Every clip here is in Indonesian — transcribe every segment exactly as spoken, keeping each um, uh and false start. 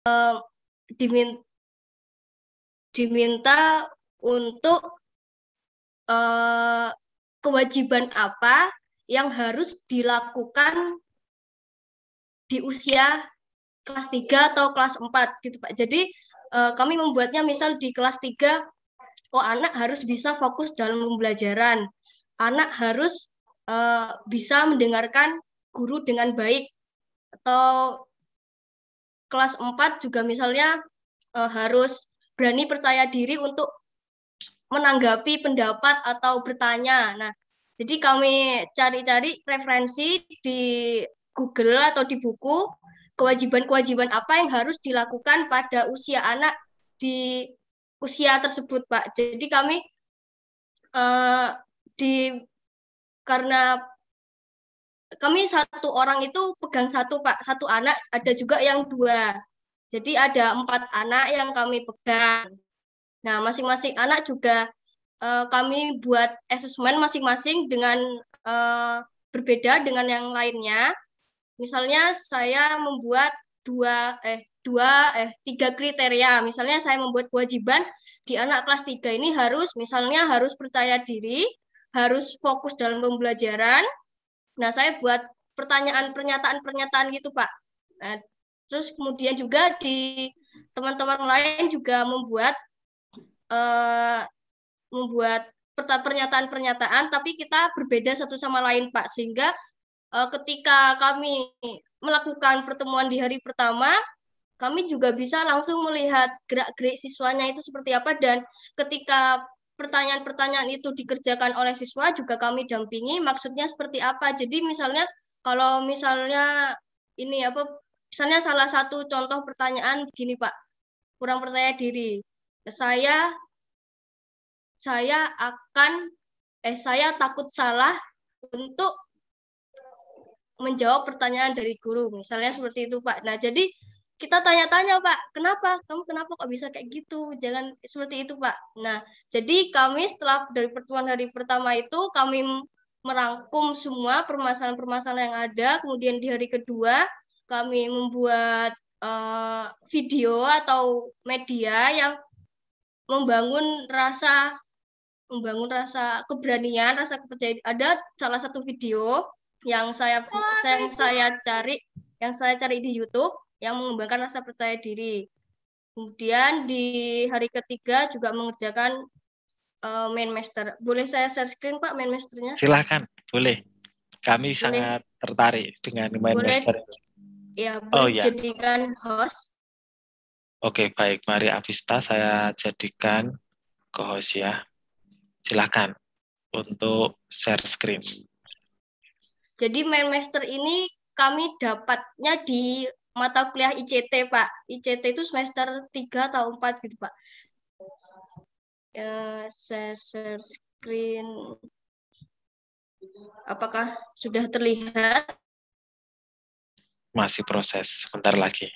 uh, diminta, diminta untuk uh, kewajiban apa yang harus dilakukan di usia kelas tiga atau kelas empat gitu Pak. Jadi uh, kami membuatnya misal di kelas tiga, oh anak harus bisa fokus dalam pembelajaran. Anak harus uh, bisa mendengarkan guru dengan baik. Atau kelas empat juga misalnya uh, harus berani percaya diri untuk menanggapi pendapat atau bertanya. Nah, jadi kami cari-cari referensi di Google atau di buku, kewajiban-kewajiban apa yang harus dilakukan pada usia anak di usia tersebut, Pak. Jadi kami uh, di karena kami satu orang itu pegang satu, Pak, satu anak, ada juga yang dua. Jadi ada empat anak yang kami pegang. Nah, masing-masing anak juga uh, kami buat asesmen masing-masing dengan uh, berbeda dengan yang lainnya. Misalnya saya membuat dua eh dua eh tiga kriteria. Misalnya saya membuat kewajiban di anak kelas tiga ini harus misalnya harus percaya diri, harus fokus dalam pembelajaran. Nah, saya buat pertanyaan pernyataan-pernyataan gitu, Pak. Nah, terus kemudian juga di teman-teman lain juga membuat uh, membuat pernyataan-pernyataan, tapi kita berbeda satu sama lain, Pak. Sehingga uh, ketika kami melakukan pertemuan di hari pertama, kami juga bisa langsung melihat gerak-gerik siswanya itu seperti apa, dan ketika pertanyaan-pertanyaan itu dikerjakan oleh siswa juga kami dampingi maksudnya seperti apa. Jadi misalnya kalau misalnya ini apa, misalnya salah satu contoh pertanyaan begini Pak, kurang percaya diri. Saya saya akan eh saya takut salah untuk menjawab pertanyaan dari guru, misalnya seperti itu Pak. Nah, jadi kita tanya-tanya Pak, kenapa? Kamu kenapa kok bisa kayak gitu? Jangan seperti itu Pak. Nah, jadi kami setelah dari pertemuan hari pertama itu, kami merangkum semua permasalahan-permasalahan yang ada. Kemudian di hari kedua, kami membuat uh, video atau media yang membangun rasa membangun rasa keberanian, rasa kepercayaan. Ada salah satu video yang saya yang saya cari yang saya cari di YouTube yang mengembangkan rasa percaya diri. Kemudian di hari ketiga juga mengerjakan uh, main master. Boleh saya share screen Pak main masternya? Silahkan, boleh. Kami boleh. Sangat tertarik dengan main boleh, master. Ya, boleh oh, dijadikan ya. Host. Oke, baik. Mari Avista saya jadikan co-host ya. Silakan untuk share screen. Jadi main master ini kami dapatnya di mata kuliah I C T, Pak. I C T itu semester tiga atau empat gitu, Pak. Ya, saya share screen. Apakah sudah terlihat? Masih proses, sebentar lagi.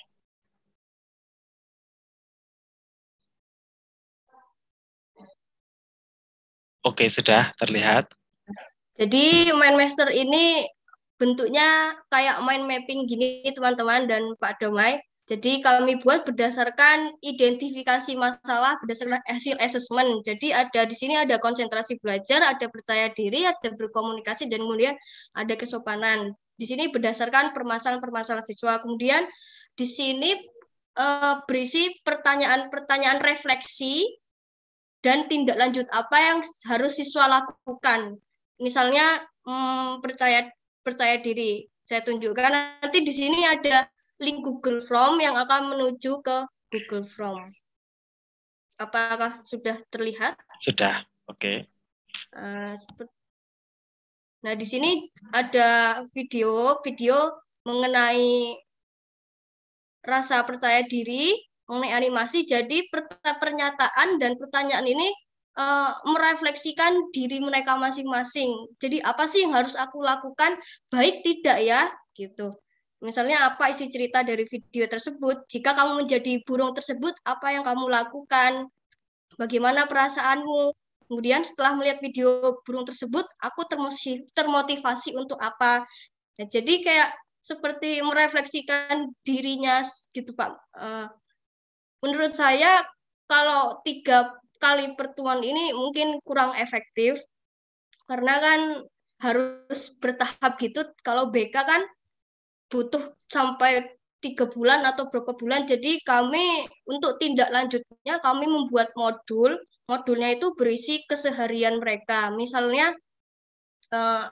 Oke, sudah terlihat. Jadi main master ini bentuknya kayak mind mapping gini teman-teman dan Pak Domai. Jadi kami buat berdasarkan identifikasi masalah berdasarkan hasil assessment. Jadi ada di sini ada konsentrasi belajar, ada percaya diri, ada berkomunikasi, dan kemudian ada kesopanan. Di sini berdasarkan permasalahan-permasalahan siswa. Kemudian di sini uh, berisi pertanyaan-pertanyaan refleksi dan tindak lanjut apa yang harus siswa lakukan. Misalnya hmm, percaya percaya diri. Saya tunjukkan nanti di sini ada link Google Form yang akan menuju ke Google Form. Apakah sudah terlihat? Sudah, oke. Okay. Uh, nah, di sini ada video video mengenai rasa percaya diri, mengenai animasi. Jadi pernyataan dan pertanyaan ini Uh, merefleksikan diri mereka masing-masing. Jadi apa sih yang harus aku lakukan? Baik tidak ya? Gitu. Misalnya apa isi cerita dari video tersebut? Jika kamu menjadi burung tersebut, apa yang kamu lakukan? Bagaimana perasaanmu? Kemudian setelah melihat video burung tersebut, aku termotivasi untuk apa? Nah, jadi kayak seperti merefleksikan dirinya gitu Pak. Uh, menurut saya kalau tiga kali pertemuan ini mungkin kurang efektif karena kan harus bertahap gitu. Kalau B K kan butuh sampai tiga bulan atau berapa bulan. Jadi kami untuk tindak lanjutnya kami membuat modul. Modulnya itu berisi keseharian mereka. Misalnya eh,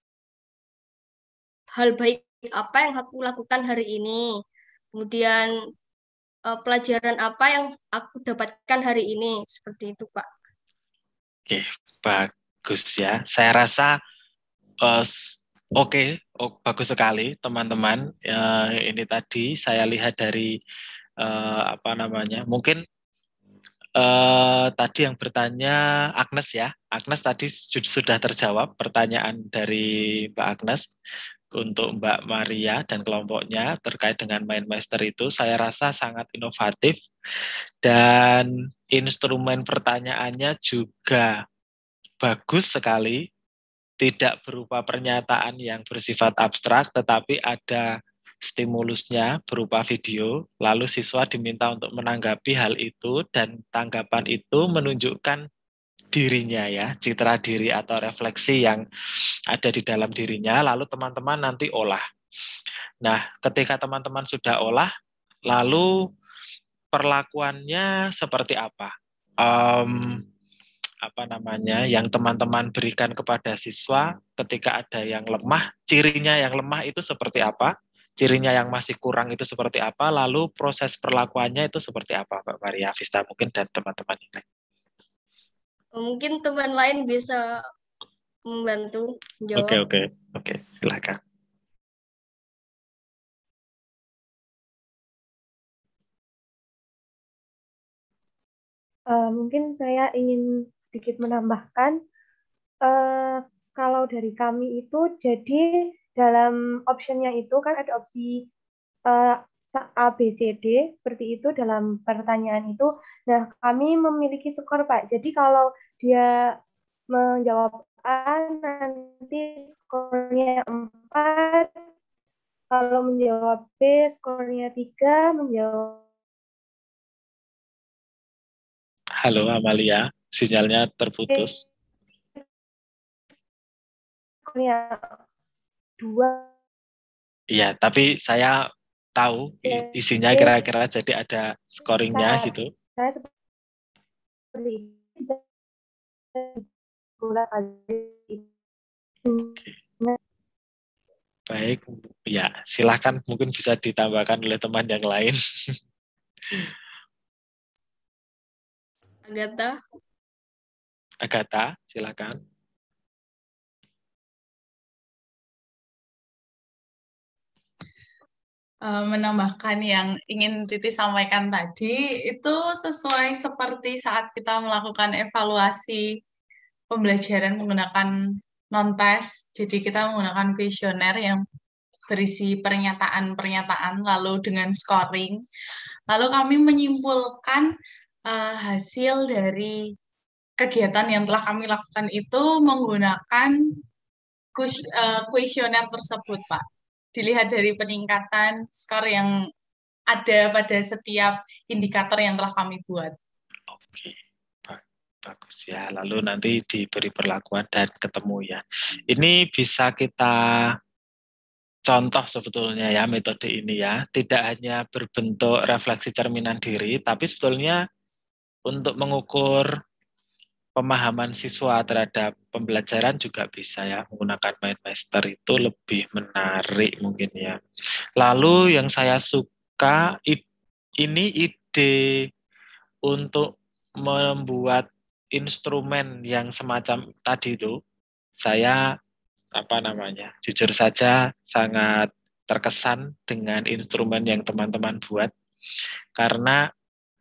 hal baik apa yang aku lakukan hari ini. Kemudian eh, pelajaran apa yang aku dapatkan hari ini. Seperti itu, Pak. Oke, bagus ya. Saya rasa uh, oke, okay. oh, bagus sekali teman-teman. Uh, ini tadi saya lihat dari uh, apa namanya, mungkin Uh, tadi yang bertanya Agnes ya. Agnes tadi sudah terjawab pertanyaan dari Mbak Agnes untuk Mbak Maria dan kelompoknya terkait dengan MindMaster itu. Saya rasa sangat inovatif dan instrumen pertanyaannya juga bagus sekali. Tidak berupa pernyataan yang bersifat abstrak, tetapi ada stimulusnya berupa video, lalu siswa diminta untuk menanggapi hal itu, dan tanggapan itu menunjukkan dirinya ya, citra diri atau refleksi yang ada di dalam dirinya, lalu teman-teman nanti olah. Nah, ketika teman-teman sudah olah, lalu perlakuannya seperti apa? Um, apa namanya yang teman-teman berikan kepada siswa ketika ada yang lemah, cirinya yang lemah itu seperti apa, cirinya yang masih kurang itu seperti apa, lalu proses perlakuannya itu seperti apa, Mbak Maria Vista mungkin dan teman-teman ini. Mungkin teman lain bisa membantu jawab. Oke, oke, oke, silakan. Uh, mungkin saya ingin sedikit menambahkan, uh, kalau dari kami itu, jadi dalam optionnya itu kan ada opsi uh, A, B, C, D, seperti itu dalam pertanyaan itu. Nah, kami memiliki skor, Pak. Jadi kalau dia menjawab A, nanti skornya empat. Kalau menjawab B, skornya tiga. Menjawab Halo Amalia, sinyalnya terputus. Skornya dua. Iya, tapi saya tahu isinya kira-kira, jadi ada scoringnya gitu. Saya seperti itu. Oke. Baik, ya silahkan mungkin bisa ditambahkan oleh teman yang lain. Agatha. Agatha, silakan. Menambahkan yang ingin Titi sampaikan tadi, itu sesuai seperti saat kita melakukan evaluasi pembelajaran menggunakan non-test. Jadi kita menggunakan kuesioner yang berisi pernyataan-pernyataan, lalu dengan scoring. Lalu kami menyimpulkan uh, hasil dari kegiatan yang telah kami lakukan itu menggunakan kuesioner uh, tersebut, Pak. Dilihat dari peningkatan skor yang ada pada setiap indikator yang telah kami buat. Oke, bagus ya. Lalu nanti diberi perlakuan dan ketemu ya. Ini bisa kita contoh sebetulnya ya metode ini ya. Tidak hanya berbentuk refleksi cerminan diri, tapi sebetulnya untuk mengukur pemahaman siswa terhadap pembelajaran juga bisa ya, menggunakan MindMaster itu lebih menarik mungkin ya. Lalu yang saya suka ini ide untuk membuat instrumen yang semacam tadi itu, saya apa namanya, jujur saja sangat terkesan dengan instrumen yang teman-teman buat karena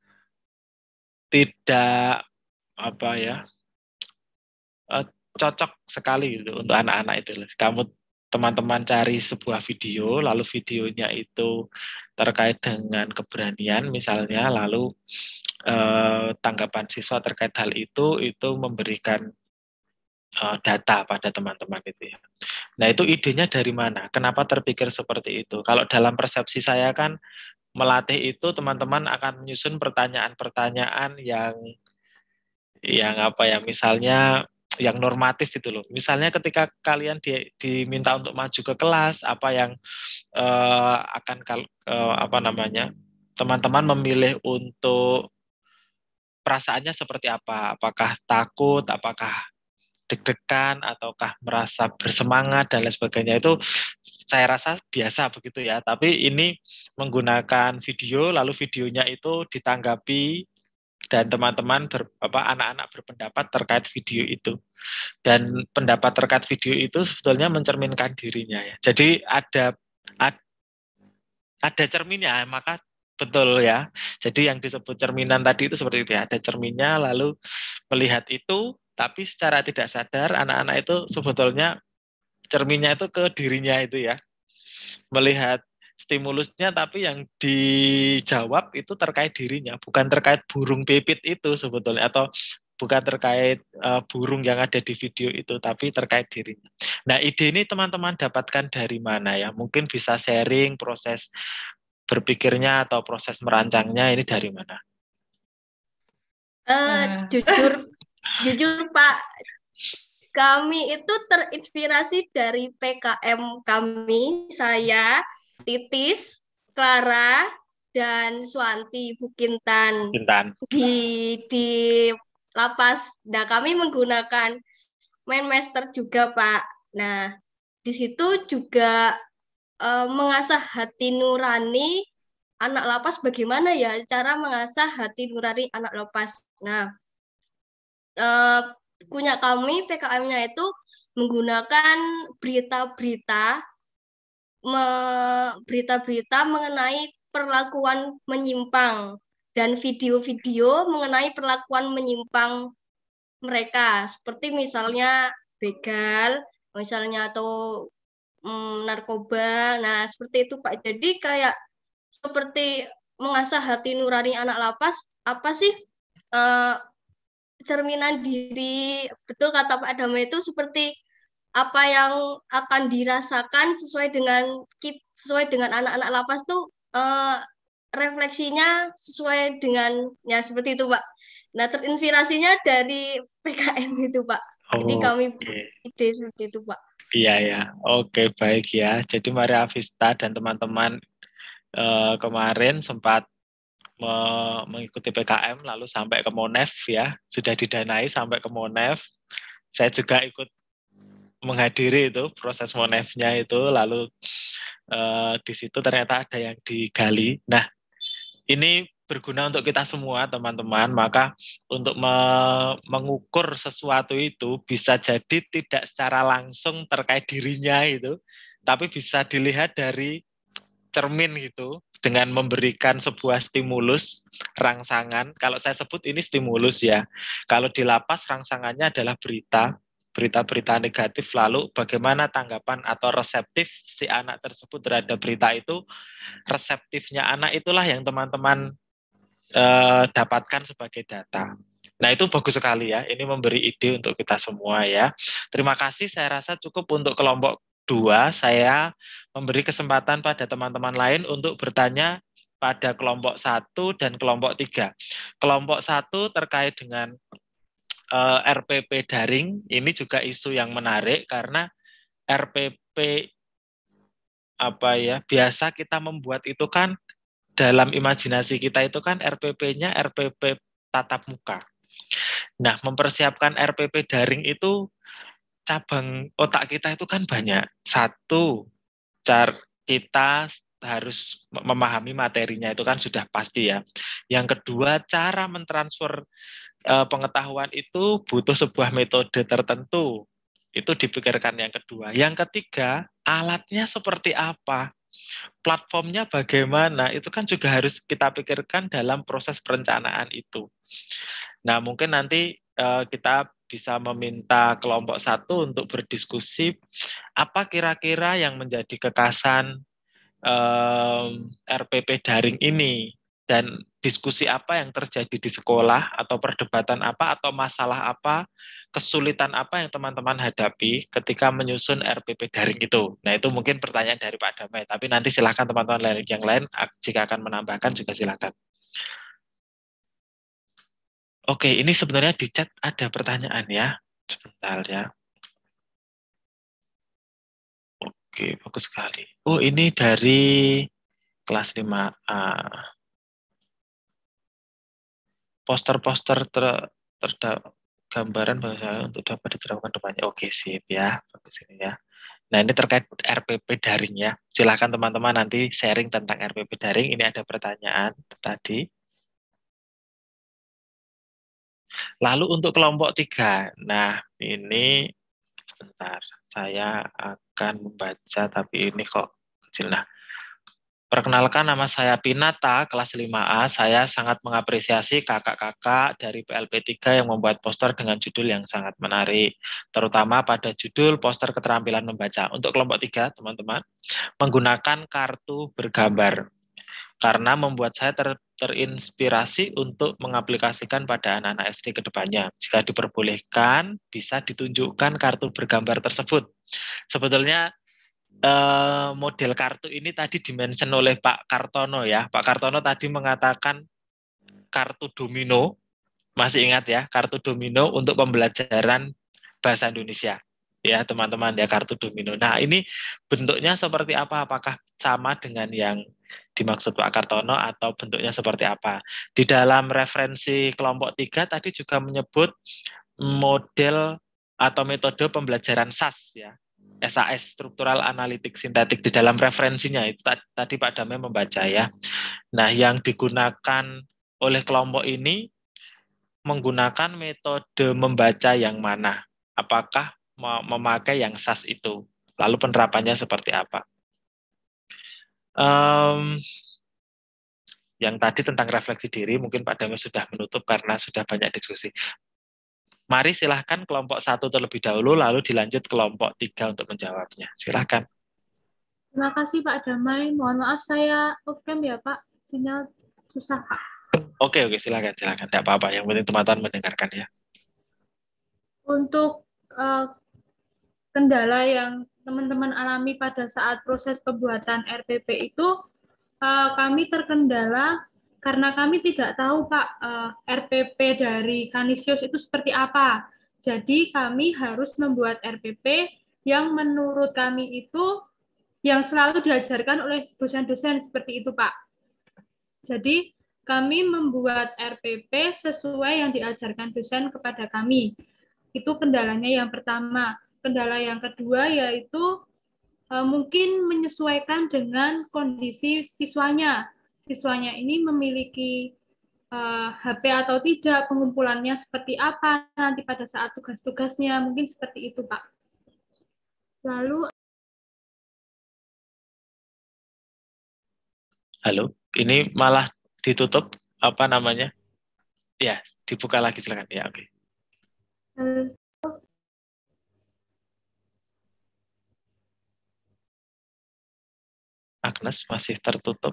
tidak apa ya uh, cocok sekali gitu untuk anak-anak itu. Kamu teman-teman cari sebuah video, lalu videonya itu terkait dengan keberanian misalnya, lalu uh, tanggapan siswa terkait hal itu itu memberikan uh, data pada teman-teman itu ya. Nah itu idenya dari mana? Kenapa terpikir seperti itu? Kalau dalam persepsi saya kan melatih itu teman-teman akan menyusun pertanyaan-pertanyaan yang yang apa ya, misalnya yang normatif gitu loh. Misalnya ketika kalian di, diminta untuk maju ke kelas, apa yang uh, akan uh, apa namanya, teman-teman memilih untuk perasaannya seperti apa? Apakah takut, apakah deg-degan, ataukah merasa bersemangat dan lain sebagainya. Itu saya rasa biasa begitu ya. Tapi ini menggunakan video, lalu videonya itu ditanggapi dan teman-teman ber, apa, anak-anak berpendapat terkait video itu. Dan pendapat terkait video itu sebetulnya mencerminkan dirinya ya. Jadi ada ada, ada cerminnya, maka betul ya. Jadi yang disebut cerminan tadi itu seperti itu ya. Ada cerminnya, lalu melihat itu, tapi secara tidak sadar anak-anak itu sebetulnya cerminnya itu ke dirinya itu ya. Melihat stimulusnya, tapi yang dijawab itu terkait dirinya, bukan terkait burung pipit itu sebetulnya, atau bukan terkait uh, burung yang ada di video itu, tapi terkait dirinya. Nah, ide ini teman-teman dapatkan dari mana ya? Mungkin bisa sharing proses berpikirnya atau proses merancangnya ini dari mana? Uh, uh. Jujur, jujur Pak, kami itu terinspirasi dari P K M kami, saya, Titis, Clara, dan Swanti Bukintan. Bukintan. Di di lapas. Nah, kami menggunakan Mindmaster juga, Pak. Nah, di situ juga uh, mengasah hati nurani anak lapas. Bagaimana ya cara mengasah hati nurani anak lapas? Nah, uh, punya kami P K M-nya itu menggunakan berita-berita berita-berita mengenai perlakuan menyimpang dan video-video mengenai perlakuan menyimpang mereka, seperti misalnya begal, misalnya atau mm, narkoba. Nah, seperti itu Pak. Jadi kayak seperti mengasah hati nurani anak lapas, apa sih uh, cerminan diri, betul kata Pak Adama itu seperti apa yang akan dirasakan sesuai dengan sesuai dengan anak-anak lapas tuh uh, refleksinya sesuai dengan ya seperti itu Pak. Nah, terinspirasinya dari P K M itu Pak. Oh, jadi kami okay. ide seperti itu Pak. Iya ya, oke baik ya. Jadi Maria Vista dan teman-teman uh, kemarin sempat mengikuti P K M lalu sampai ke Monef ya, sudah didanai sampai ke Monef. Saya juga ikut menghadiri itu proses Monefnya itu, lalu uh, di situ ternyata ada yang digali. Nah, ini berguna untuk kita semua teman-teman. Maka untuk me- mengukur sesuatu itu bisa jadi tidak secara langsung terkait dirinya itu, tapi bisa dilihat dari cermin gitu, dengan memberikan sebuah stimulus, rangsangan. Kalau saya sebut ini stimulus ya. Kalau di lapas rangsangannya adalah berita, berita-berita negatif, lalu bagaimana tanggapan atau reseptif si anak tersebut terhadap berita itu. Reseptifnya anak itulah yang teman-teman eh, dapatkan sebagai data. Nah, itu bagus sekali ya. Ini memberi ide untuk kita semua ya. Terima kasih, saya rasa cukup untuk kelompok dua. Saya memberi kesempatan pada teman-teman lain untuk bertanya pada kelompok satu dan kelompok tiga. Kelompok satu terkait dengan uh, R P P daring, ini juga isu yang menarik karena R P P apa ya, biasa kita membuat itu kan dalam imajinasi kita itu kan R P P-nya R P P tatap muka. Nah, mempersiapkan R P P daring itu cabang otak kita itu kan banyak. Satu, cara kita harus memahami materinya itu kan sudah pasti ya. Yang kedua, cara mentransfer uh, pengetahuan itu butuh sebuah metode tertentu. Itu dipikirkan yang kedua. Yang ketiga, alatnya seperti apa? Platformnya bagaimana, itu kan juga harus kita pikirkan dalam proses perencanaan itu. Nah, mungkin nanti uh, kita bisa meminta kelompok satu untuk berdiskusi apa kira-kira yang menjadi kekasan um, R P P daring ini, dan diskusi apa yang terjadi di sekolah, atau perdebatan apa, atau masalah apa kesulitan apa yang teman-teman hadapi ketika menyusun R P P daring itu. Nah, itu mungkin pertanyaan dari Pak Damai, tapi nanti silakan teman-teman yang lain jika akan menambahkan juga silakan. Oke, ini sebenarnya di chat ada pertanyaan ya. Sebentar ya. Oke, bagus sekali. Oh, ini dari kelas lima A. Poster-poster ter, ter, gambaran bahasa untuk dapat diterapkan depannya. Oke, sip ya. Bagus ini ya. Nah, ini terkait R P P daring ya. Silakan teman-teman nanti sharing tentang R P P daring. Ini ada pertanyaan tadi. Lalu untuk kelompok tiga. Nah, ini sebentar. Saya akan membaca, tapi ini kok kecil. Nah, perkenalkan, nama saya Pinata, kelas lima A. Saya sangat mengapresiasi kakak-kakak dari P L P tiga yang membuat poster dengan judul yang sangat menarik, terutama pada judul poster keterampilan membaca. Untuk kelompok tiga, teman-teman, menggunakan kartu bergambar, karena membuat saya ter, terinspirasi untuk mengaplikasikan pada anak-anak S D ke depannya. Jika diperbolehkan, bisa ditunjukkan kartu bergambar tersebut. Sebetulnya Uh, model kartu ini tadi dimention oleh Pak Kartono ya. Pak Kartono tadi mengatakan kartu domino, masih ingat ya, kartu domino untuk pembelajaran bahasa Indonesia. Ya teman-teman ya, kartu domino. Nah ini bentuknya seperti apa? Apakah sama dengan yang dimaksud Pak Kartono atau bentuknya seperti apa? Di dalam referensi kelompok tiga tadi juga menyebut model atau metode pembelajaran S A S ya. S A S, struktural analitik sintetik, di dalam referensinya itu tadi Pak Damai membaca ya. Nah, yang digunakan oleh kelompok ini menggunakan metode membaca yang mana? Apakah memakai yang S A S itu? Lalu penerapannya seperti apa? Um, yang tadi tentang refleksi diri mungkin Pak Damai sudah menutup karena sudah banyak diskusi. Mari silahkan kelompok satu terlebih dahulu, lalu dilanjut kelompok tiga untuk menjawabnya. Silahkan. Terima kasih Pak Damai. Mohon maaf saya off cam ya Pak. Sinyal susah Pak. Oke, oke, silakan, silakan. Tidak apa-apa. Yang penting teman-teman mendengarkan ya. Untuk uh, kendala yang teman-teman alami pada saat proses pembuatan R P P itu, uh, kami terkendala karena kami tidak tahu Pak uh, R P P dari Kanisius itu seperti apa. Jadi kami harus membuat R P P yang menurut kami itu yang selalu diajarkan oleh dosen-dosen seperti itu Pak. Jadi kami membuat R P P sesuai yang diajarkan dosen kepada kami. Itu kendalanya yang pertama. Kendala yang kedua yaitu uh, mungkin menyesuaikan dengan kondisi siswanya. Siswanya ini memiliki uh, H P atau tidak, pengumpulannya seperti apa nanti pada saat tugas-tugasnya, mungkin seperti itu Pak. Lalu Halo, ini malah ditutup apa namanya? Ya, dibuka lagi silakan ya. Oke. uh, Agnes masih tertutup.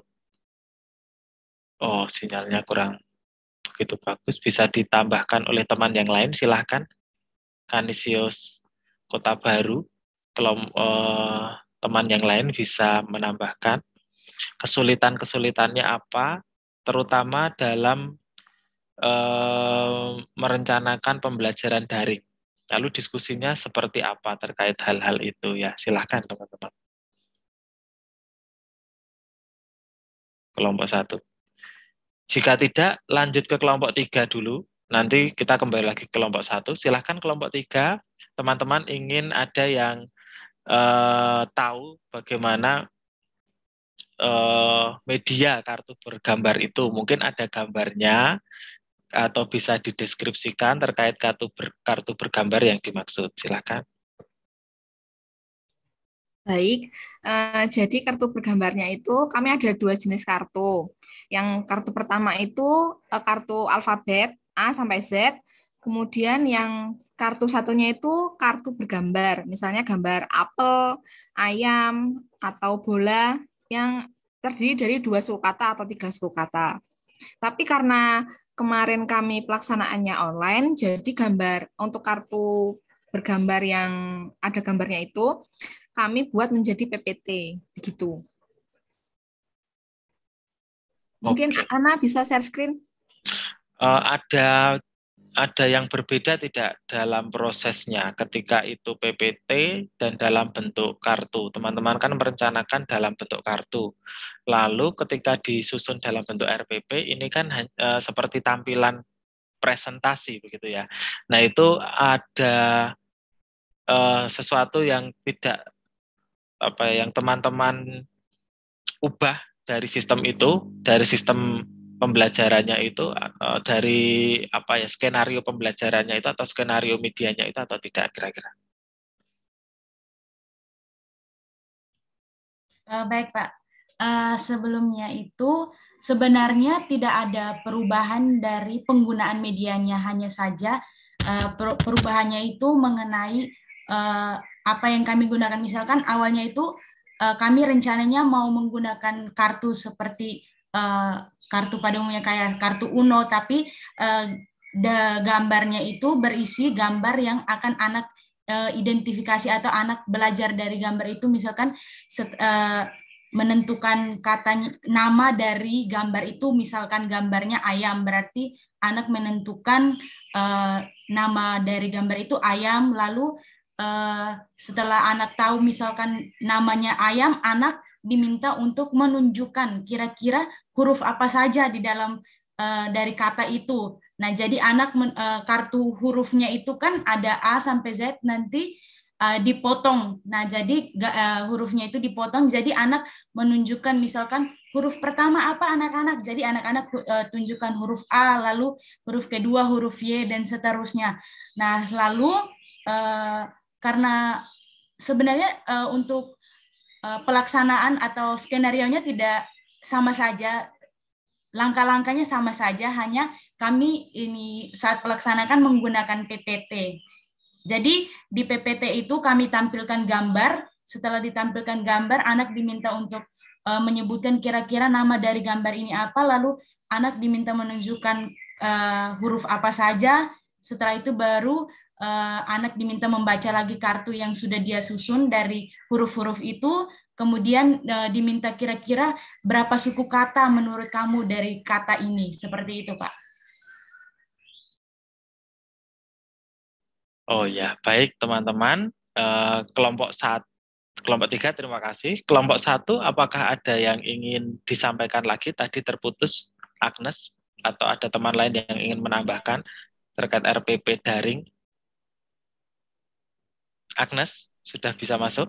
Oh, sinyalnya kurang begitu bagus. Bisa ditambahkan oleh teman yang lain, silahkan. Kanisius Kota Baru, kelom, eh, teman yang lain bisa menambahkan kesulitan-kesulitannya apa, terutama dalam eh, merencanakan pembelajaran daring. Lalu diskusinya seperti apa terkait hal-hal itu ya. Silahkan teman-teman. Kelompok satu. Jika tidak, lanjut ke kelompok tiga dulu. Nanti kita kembali lagi ke kelompok satu. Silahkan kelompok tiga, teman-teman ingin ada yang eh, tahu bagaimana eh, media kartu bergambar itu. Mungkin ada gambarnya, atau bisa dideskripsikan terkait kartu, ber, kartu bergambar yang dimaksud. Silahkan. Baik, eh, jadi kartu bergambarnya itu kami ada dua jenis kartu. Yang kartu pertama itu eh, kartu alfabet A sampai Z, kemudian yang kartu satunya itu kartu bergambar, misalnya gambar apel, ayam, atau bola yang terdiri dari dua suku kata atau tiga suku kata. Tapi karena kemarin kami pelaksanaannya online, jadi gambar untuk kartu bergambar yang ada gambarnya itu kami buat menjadi P P T begitu. Mungkin Oke. Ana bisa share screen? Uh, ada ada yang berbeda tidak dalam prosesnya ketika itu P P T dan dalam bentuk kartu. Teman-teman kan merencanakan dalam bentuk kartu. Lalu ketika disusun dalam bentuk R P P ini kan uh, seperti tampilan presentasi begitu ya. Nah, itu ada uh, sesuatu yang tidak apa yang teman-teman ubah dari sistem itu, dari sistem pembelajarannya itu, uh, dari apa ya skenario pembelajarannya itu atau skenario medianya itu atau tidak kira-kira? Uh, baik Pak, uh, sebelumnya itu sebenarnya tidak ada perubahan dari penggunaan medianya, hanya saja uh, perubahannya itu mengenai uh, apa yang kami gunakan. Misalkan awalnya itu uh, kami rencananya mau menggunakan kartu seperti uh, kartu pada umumnya kayak kartu Uno, tapi uh, the gambarnya itu berisi gambar yang akan anak uh, identifikasi atau anak belajar dari gambar itu, misalkan set, uh, menentukan kata nama dari gambar itu, misalkan gambarnya ayam, berarti anak menentukan uh, nama dari gambar itu ayam, lalu uh, setelah anak tahu misalkan namanya ayam, anak diminta untuk menunjukkan kira-kira huruf apa saja di dalam uh, dari kata itu. Nah, jadi anak men, uh, kartu hurufnya itu kan ada A sampai Z, nanti uh, dipotong. Nah, jadi uh, hurufnya itu dipotong, jadi anak menunjukkan misalkan huruf pertama apa anak-anak. Jadi anak-anak uh, tunjukkan huruf A, lalu huruf kedua huruf Y, dan seterusnya. Nah, lalu uh, karena sebenarnya uh, untuk pelaksanaan atau skenario-nya tidak sama saja, langkah-langkahnya sama saja, hanya kami ini saat pelaksanakan menggunakan P P T. Jadi di P P T itu kami tampilkan gambar, setelah ditampilkan gambar, anak diminta untuk uh, menyebutkan kira-kira nama dari gambar ini apa, lalu anak diminta menunjukkan uh, huruf apa saja, setelah itu baru Uh, anak diminta membaca lagi kartu yang sudah dia susun dari huruf-huruf itu, kemudian uh, diminta kira-kira berapa suku kata menurut kamu dari kata ini, seperti itu Pak. Oh ya, baik teman-teman, uh, kelompok satu, kelompok tiga terima kasih. Kelompok satu, apakah ada yang ingin disampaikan lagi? Tadi terputus Agnes, atau ada teman lain yang ingin menambahkan terkait R P P daring? Agnes, sudah bisa masuk?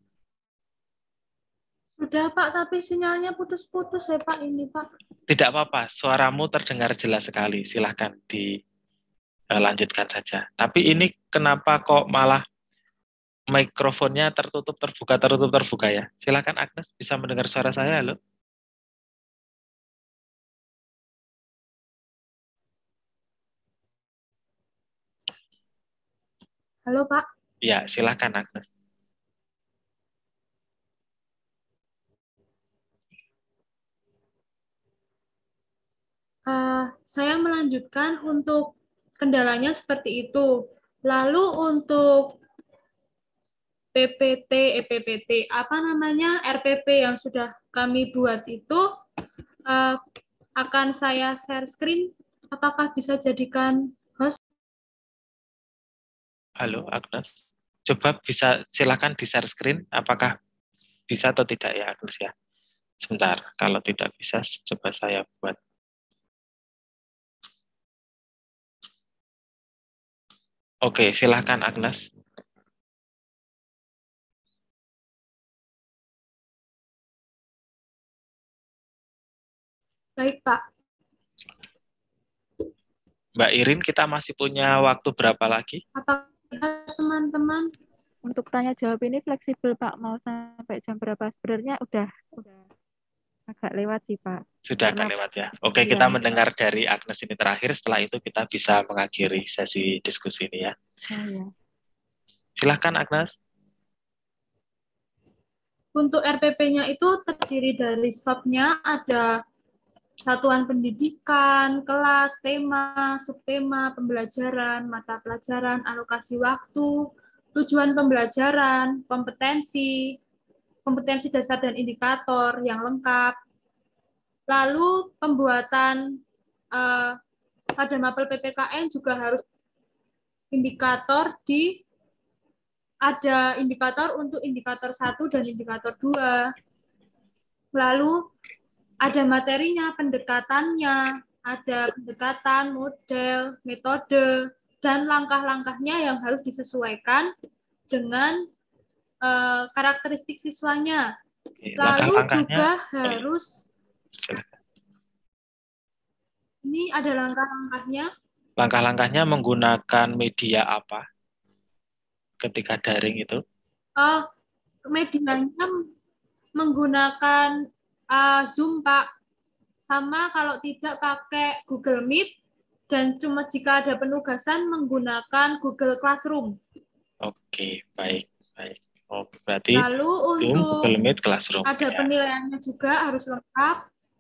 Sudah Pak, tapi sinyalnya putus-putus ya Pak ini Pak. Tidak apa-apa, suaramu terdengar jelas sekali. Silahkan dilanjutkan saja. Tapi ini kenapa kok malah mikrofonnya tertutup, terbuka, tertutup, terbuka ya? Silahkan Agnes, bisa mendengar suara saya, halo? Halo Pak. Ya, silahkan Agnes. Uh, saya melanjutkan untuk kendalanya seperti itu. Lalu untuk P P T, eh, P P T, apa namanya, R P P yang sudah kami buat itu uh, akan saya share screen. Apakah bisa jadikan host? Halo Agnes, coba bisa silakan di share screen. Apakah bisa atau tidak ya Agnes ya? Sebentar, kalau tidak bisa coba saya buat. Oke, silakan Agnes. Baik Pak. Mbak Irin, kita masih punya waktu berapa lagi? Apakah teman-teman? Untuk tanya jawab ini fleksibel Pak, mau sampai jam berapa? Sebenarnya udah udah agak lewat sih Pak. Sudah Karena, agak lewat ya. Oke, iya. kita mendengar dari Agnes ini terakhir, setelah itu kita bisa mengakhiri sesi diskusi ini ya. Oh, iya. Silahkan Agnes. Untuk R P P-nya itu terdiri dari subnya ada satuan pendidikan, kelas, tema, subtema, pembelajaran, mata pelajaran, alokasi waktu, tujuan pembelajaran, kompetensi, kompetensi dasar dan indikator yang lengkap. Lalu pembuatan uh, pada mapel P P K N juga harus indikator di ada indikator untuk indikator satu dan indikator dua. Lalu ada materinya, pendekatannya, ada pendekatan, model, metode, dan langkah-langkahnya yang harus disesuaikan dengan uh, karakteristik siswanya. Oke, Lalu langkah-langkahnya, juga oh iya, harus, silakan. ini ada langkah-langkahnya. Langkah-langkahnya menggunakan media apa ketika daring itu? Uh, medianya menggunakan uh, Zoom, Pak. Sama kalau tidak pakai Google Meet, dan cuma jika ada penugasan menggunakan Google Classroom. Oke, baik, baik. Oh, berarti Lalu Zoom, untuk Google Meet, Classroom. ada Ya. penilaiannya juga harus lengkap.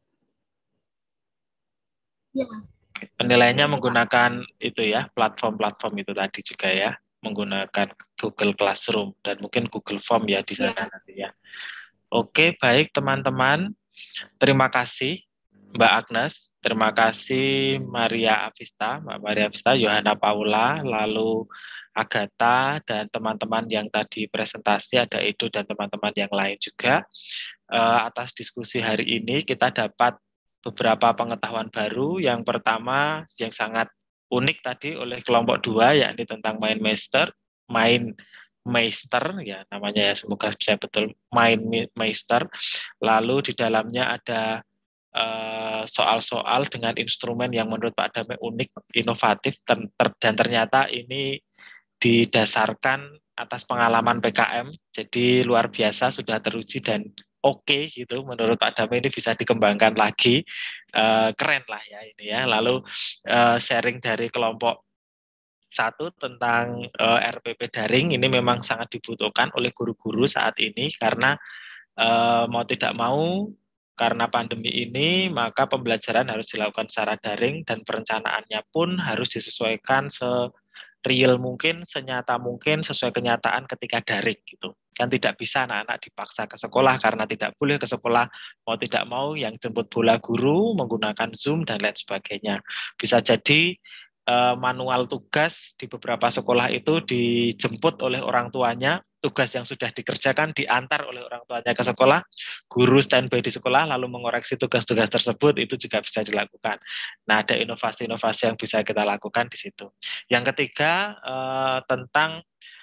Ya. Penilaiannya menggunakan itu ya, platform-platform itu tadi juga ya, menggunakan Google Classroom dan mungkin Google Form ya di sana Ya. nanti ya. Oke, baik teman-teman. Terima kasih Mbak Agnes, terima kasih Maria Avista, Mbak Maria Avista, Yohana Paula, lalu Agatha, dan teman-teman yang tadi presentasi, ada Edo dan teman-teman yang lain juga. Uh, atas diskusi hari ini kita dapat beberapa pengetahuan baru. Yang pertama yang sangat unik tadi oleh kelompok dua, yakni tentang main master, main meister ya namanya ya, semoga bisa betul, main meister. Lalu di dalamnya ada soal-soal uh, dengan instrumen yang menurut Pak Dame unik, inovatif, dan, ter, dan ternyata ini didasarkan atas pengalaman P K M, jadi luar biasa, sudah teruji dan oke okay, gitu. Menurut Pak Dame ini bisa dikembangkan lagi, uh, keren lah ya ini ya. Lalu uh, sharing dari kelompok satu tentang uh, R P P daring ini memang sangat dibutuhkan oleh guru-guru saat ini karena uh, mau tidak mau karena pandemi ini maka pembelajaran harus dilakukan secara daring dan perencanaannya pun harus disesuaikan se real mungkin, senyata mungkin, sesuai kenyataan ketika daring gitu. Kan tidak bisa anak-anak dipaksa ke sekolah karena tidak boleh ke sekolah, mau tidak mau yang jemput bola guru menggunakan Zoom dan lain sebagainya. Bisa jadi eh, manual tugas di beberapa sekolah itu dijemput oleh orang tuanya, tugas yang sudah dikerjakan diantar oleh orang tuanya ke sekolah, guru standby di sekolah lalu mengoreksi tugas-tugas tersebut, itu juga bisa dilakukan. Nah, ada inovasi-inovasi yang bisa kita lakukan di situ. Yang ketiga eh, tentang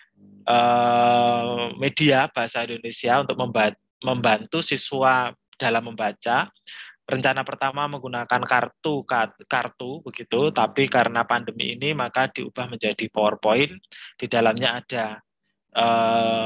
eh, media bahasa Indonesia untuk membantu siswa dalam membaca. Rencana pertama menggunakan kartu kartu begitu, tapi karena pandemi ini maka diubah menjadi PowerPoint. Di dalamnya ada eh,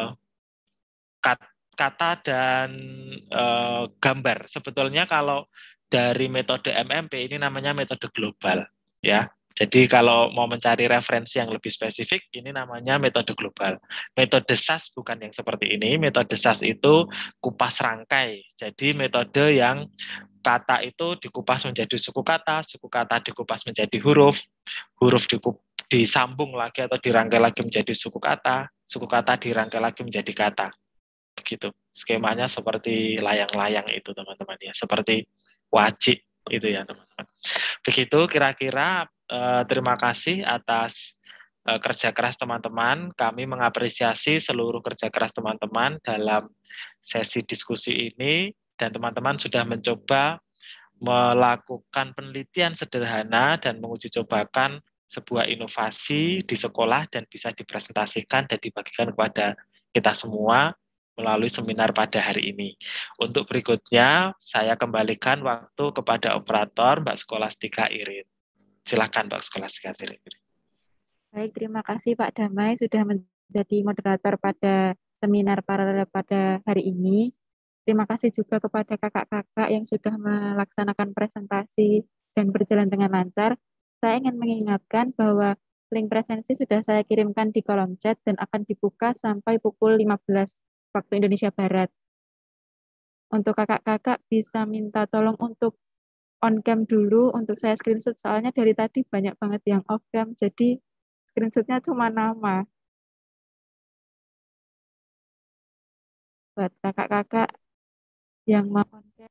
kata dan eh, gambar. Sebetulnya kalau dari metode M M P ini namanya metode global, ya. Jadi kalau mau mencari referensi yang lebih spesifik, ini namanya metode global. Metode S A S bukan yang seperti ini. Metode S A S itu kupas rangkai. Jadi metode yang kata itu dikupas menjadi suku kata, suku kata dikupas menjadi huruf, huruf dikup, disambung lagi atau dirangkai lagi menjadi suku kata, suku kata dirangkai lagi menjadi kata. Begitu. Skemanya seperti layang-layang itu, teman-teman ya. Seperti wajik itu ya, teman-teman. Begitu kira-kira. Eh, terima kasih atas eh, kerja keras teman-teman. Kami mengapresiasi seluruh kerja keras teman-teman dalam sesi diskusi ini, dan teman-teman sudah mencoba melakukan penelitian sederhana dan menguji cobakan sebuah inovasi di sekolah dan bisa dipresentasikan dan dibagikan kepada kita semua melalui seminar pada hari ini. Untuk berikutnya, saya kembalikan waktu kepada operator Mbak Skolastika Irin. Silakan Mbak Skolastika Irin. Baik, terima kasih Pak Damai sudah menjadi moderator pada seminar paralel pada hari ini. Terima kasih juga kepada kakak-kakak yang sudah melaksanakan presentasi dan berjalan dengan lancar. Saya ingin mengingatkan bahwa link presensi sudah saya kirimkan di kolom chat dan akan dibuka sampai pukul lima belas waktu Indonesia Barat. Untuk kakak-kakak bisa minta tolong untuk on cam dulu untuk saya screenshot, soalnya dari tadi banyak banget yang off cam, jadi screenshotnya cuma nama. Buat kakak-kakak yang mau on cam.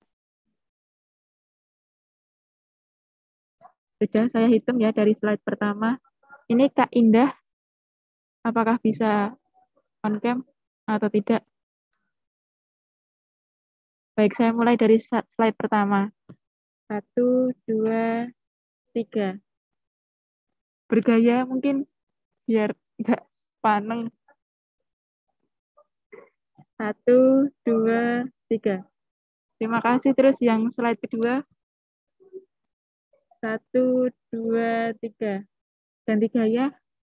Sudah saya hitung ya dari slide pertama. Ini Kak Indah, apakah bisa on cam atau tidak? Baik, saya mulai dari slide pertama. Satu, dua, tiga. Bergaya mungkin biar nggak paneng. Satu, dua, tiga. Terima kasih. Terus yang slide kedua. Satu, dua, tiga. Ganti gaya.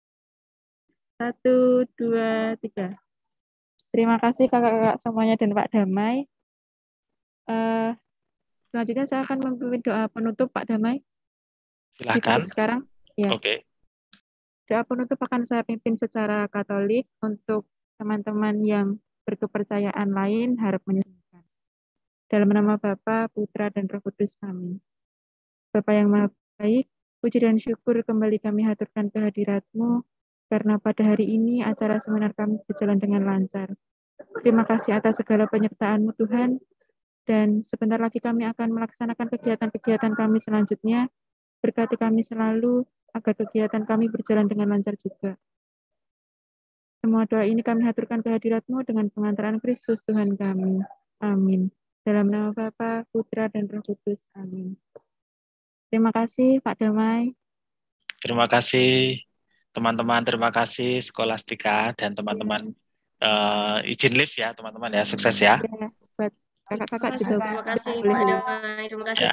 Satu, dua, tiga. Terima kasih kakak-kakak semuanya dan Pak Damai. Uh, selanjutnya saya akan memimpin doa penutup Pak Damai. Silakan. Ditutup sekarang. Ya. Oke. Okay. Doa penutup akan saya pimpin secara Katolik untuk teman-teman yang berkepercayaan lain harap menyesuaikan. Dalam nama Bapa, Putra, dan Roh Kudus. Amin. Bapa yang Maha Baik, puji dan syukur kembali kami haturkan kehadirat-Mu, karena pada hari ini acara seminar kami berjalan dengan lancar. Terima kasih atas segala penyertaan-Mu Tuhan, dan sebentar lagi kami akan melaksanakan kegiatan-kegiatan kami selanjutnya. Berkati kami selalu, agar kegiatan kami berjalan dengan lancar juga. Semua doa ini kami haturkan kehadirat-Mu dengan pengantaran Kristus Tuhan kami. Amin. Dalam nama Bapa, Putra, dan Roh Kudus. Amin. Terima kasih Pak Damai. Terima kasih teman-teman, terima kasih Skolastika dan teman-teman ya. uh, izin live ya teman-teman ya, sukses ya. Ya, buat kakak-kakak juga. Terima kasih Pak Damai, terima kasih. Ya.